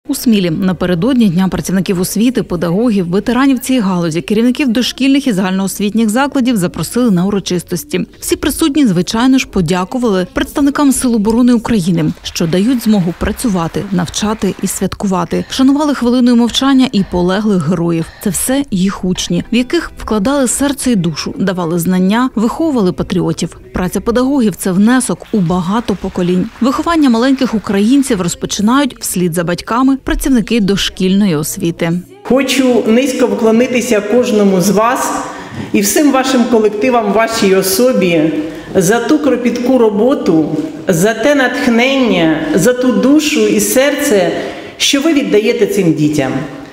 У Смілі напередодні Дня працівників освіти, педагогів, ветеранів цієї галузі, керівників дошкільних і загальноосвітніх закладів запросили на урочистості. Всі присутні, звичайно ж, подякували представникам Сил оборони України, що дають змогу працювати, навчати і святкувати. Шанували хвилиною мовчання і полеглих героїв. Це все їх учні, в яких вкладали серце і душу, давали знання, виховували патріотів. Праця педагогів – це внесок у багато поколінь. Виховання маленьких українців розпочинають вслід за батьками працівники дошкільної освіти. Хочу низько вклонитися кожному з вас і всім вашим колективам, вашій особі за ту кропітку роботу, за те натхнення, за ту душу і серце, що ви віддаєте цим дітям.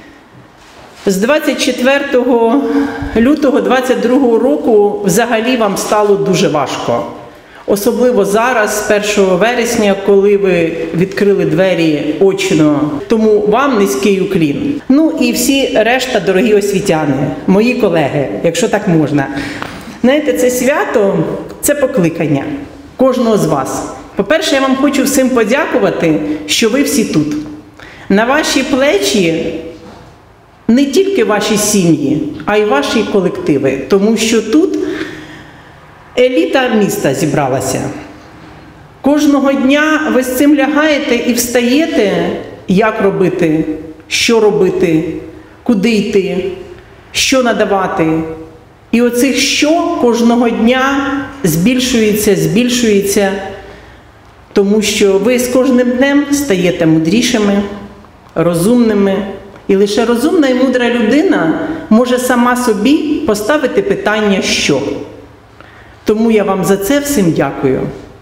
З 24 лютого 2022 року взагалі вам стало дуже важко. Особливо зараз, з 1 вересня, коли ви відкрили двері очно. Тому вам низький уклін. Ну і всі решта, дорогі освітяни, мої колеги, якщо так можна. Знаєте, це свято – це покликання кожного з вас. По-перше, я вам хочу всім подякувати, що ви всі тут. На ваші плечі не тільки ваші сім'ї, а й ваші колективи. Тому що тут еліта міста зібралася. Кожного дня ви з цим лягаєте і встаєте, як робити, що робити, куди йти, що надавати. І оцих «що» кожного дня збільшується, тому що ви з кожним днем стаєте мудрішими, розумними. І лише розумна і мудра людина може сама собі поставити питання «що?». Тому я вам за це всім дякую.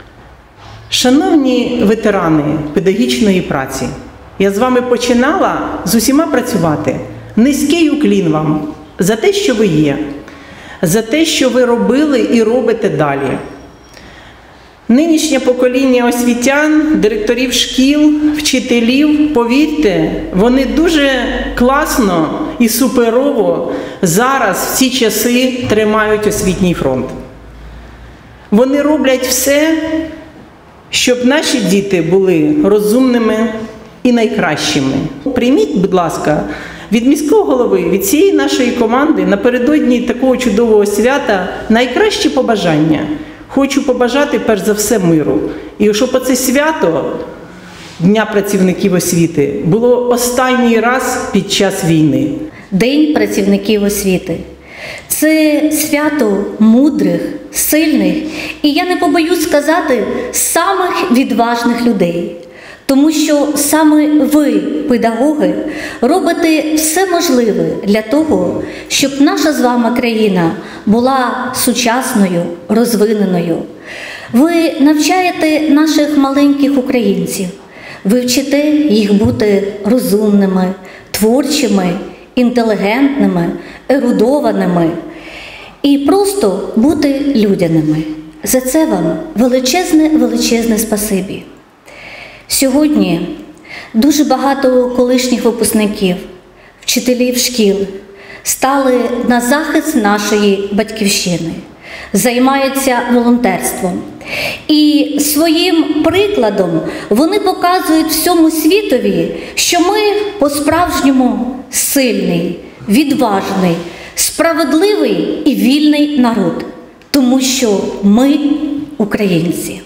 Шановні ветерани педагогічної праці, я з вами починала з усіма працювати. Низький уклін вам за те, що ви є, за те, що ви робили і робите далі. Нинішнє покоління освітян, директорів шкіл, вчителів, повірте, вони дуже класно і суперово зараз в ці часи тримають освітній фронт. Вони роблять все, щоб наші діти були розумними і найкращими. Прийміть, будь ласка, від міського голови, від всієї нашої команди напередодні такого чудового свята найкращі побажання. Хочу побажати, перш за все, миру. І щоб оце свято Дня працівників освіти було останній раз під час війни. День працівників освіти. Це свято мудрих, сильних і, я не побоюсь сказати, самих відважних людей. Тому що саме ви, педагоги, робите все можливе для того, щоб наша з вами країна була сучасною, розвиненою. Ви навчаєте наших маленьких українців, ви вчите їх бути розумними, творчими, інтелігентними, ерудованими і просто бути людяними. За це вам величезне спасибі. Сьогодні дуже багато колишніх випускників, вчителів шкіл стали на захист нашої батьківщини, займаються волонтерством. І своїм прикладом вони показують всьому світові, що ми по-справжньому сильний, відважний, справедливий і вільний народ, тому що ми українці.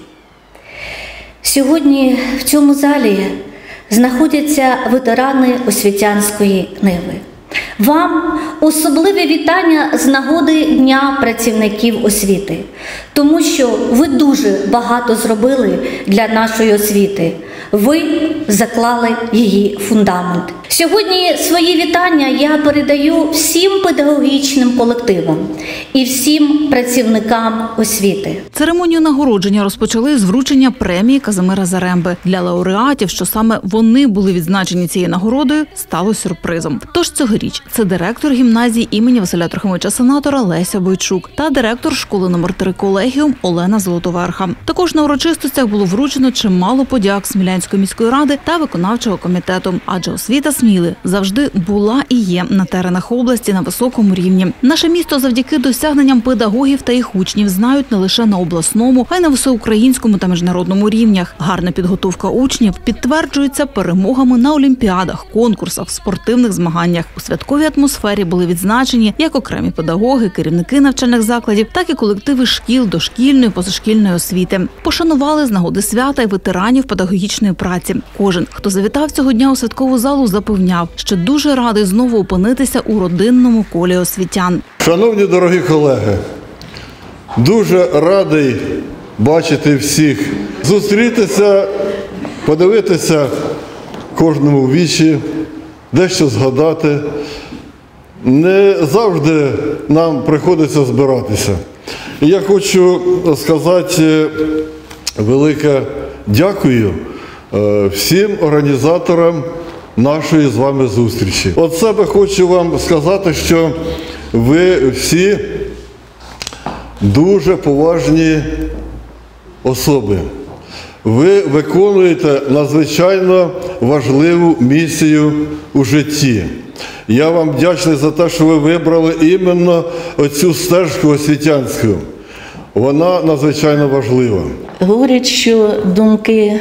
Сьогодні в цьому залі знаходяться ветерани освітянської ниви. Вам особливе вітання з нагоди Дня працівників освіти, тому що ви дуже багато зробили для нашої освіти. Ви заклали її фундамент. Сьогодні свої вітання я передаю всім педагогічним колективам і всім працівникам освіти. Церемонію нагородження розпочали з вручення премії Казимира Заремби. Для лауреатів, що саме вони були відзначені цією нагородою, стало сюрпризом. Тож цьогоріч це директор гімназії імені Василя Трохимовича Сенатора Леся Бойчук та директор школи номер 3 колегії колегіум Олена Золотоверха. Також на урочистостях було вручено чимало подяк Смілянської міської ради та виконавчого комітету. Адже освіта Сміли завжди була і є на теренах області на високому рівні. Наше місто завдяки досягненням педагогів та їх учнів знають не лише на обласному, а й на всеукраїнському та міжнародному рівнях. Гарна підготовка учнів підтверджується перемогами на олімпіадах, конкурсах, спортивних змаганнях. У святковій атмосфері були відзначені як окремі педагоги, керівники навчальних закладів, так і колективи шкіл, дошкільної, позашкільної освіти. Пошанували з нагоди свята й ветеранів педагогічної праці. Кожен, хто завітав цього дня у святкову залу, запевняв, що дуже радий знову опинитися у родинному колі освітян. Шановні дорогі колеги, дуже радий бачити всіх, зустрітися, подивитися кожному в вічі, дещо згадати. Не завжди нам приходиться збиратися. І я хочу сказати велике дякую всім організаторам нашої з вами зустрічі. От себе хочу вам сказати, що ви всі дуже поважні особи. Ви виконуєте надзвичайно важливу місію у житті. Я вам вдячний за те, що ви вибрали іменно оцю стежку освітянську. Вона надзвичайно важлива. Говорять, що думки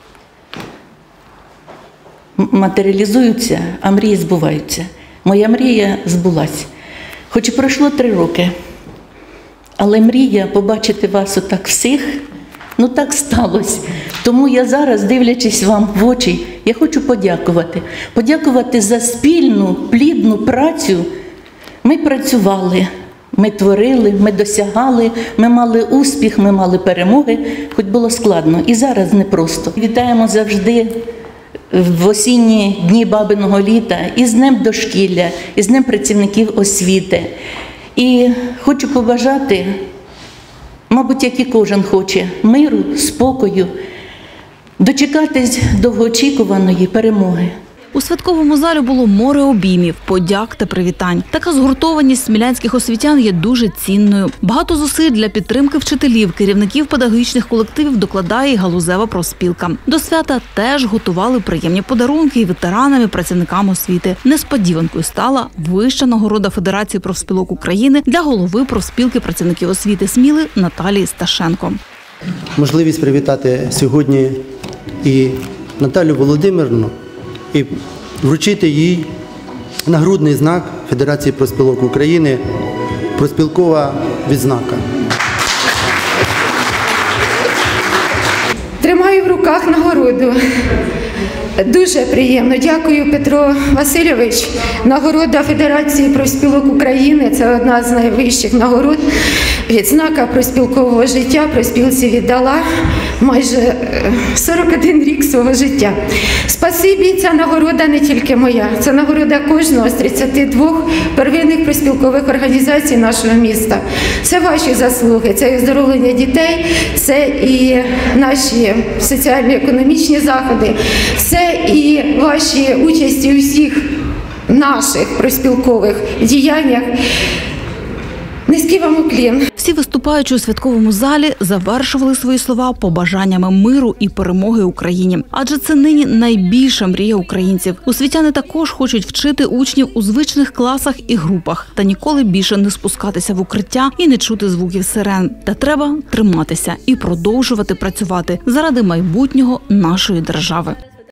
матеріалізуються, а мрії збуваються. Моя мрія збулась. Хоч і пройшло 3 роки, але мрія побачити вас отак всіх, ну так сталося. Тому я зараз, дивлячись вам в очі, я хочу подякувати. Подякувати за спільну, плідну працю. Ми працювали, ми творили, ми досягали, ми мали успіх, ми мали перемоги, хоч було складно. І зараз непросто. Вітаємо завжди в осінні дні бабиного літа і з Днем дошкілля, і з Днем працівників освіти. І хочу побажати, мабуть, як і кожен хоче, миру, спокою, дочекатись довгоочікуваної перемоги. У святковому залі було море обіймів, подяк та привітань. Така згуртованість смілянських освітян є дуже цінною. Багато зусиль для підтримки вчителів, керівників педагогічних колективів докладає і галузева профспілка. До свята теж готували приємні подарунки і ветеранам, і працівникам освіти. Несподіванкою стала вища нагорода Федерації профспілок України для голови профспілки працівників освіти Сміли Наталії Сташенко. Можливість привітати сьогодні і Наталію Володимирівну, і вручити їй нагрудний знак Федерації профспілок України «Профспілкова відзнака». Тримаю в руках нагороду. Дуже приємно. Дякую, Петро Васильович. Нагорода Федерації профспілок України – це одна з найвищих нагород. Відзнака профспілкового життя профспілці віддала майже 41 рік свого життя. Спасибі, ця нагорода не тільки моя, це нагорода кожного з 32 первинних профспілкових організацій нашого міста. Це ваші заслуги, це і оздоровлення дітей, це і наші соціально-економічні заходи, це і ваші участі у всіх наших профспілкових діяннях. Низький вам уклін. Всі виступаючі у святковому залі завершували свої слова побажаннями миру і перемоги Україні. Адже це нині найбільша мрія українців. Освітяни також хочуть вчити учнів у звичних класах і групах та ніколи більше не спускатися в укриття і не чути звуків сирен. Та треба триматися і продовжувати працювати заради майбутнього нашої держави.